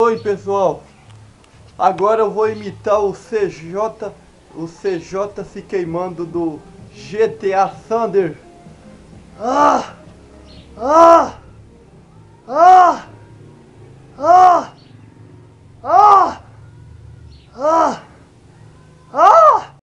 Oi pessoal, agora eu vou imitar o CJ se queimando do GTA Thunder. Ah! Ah! Ah!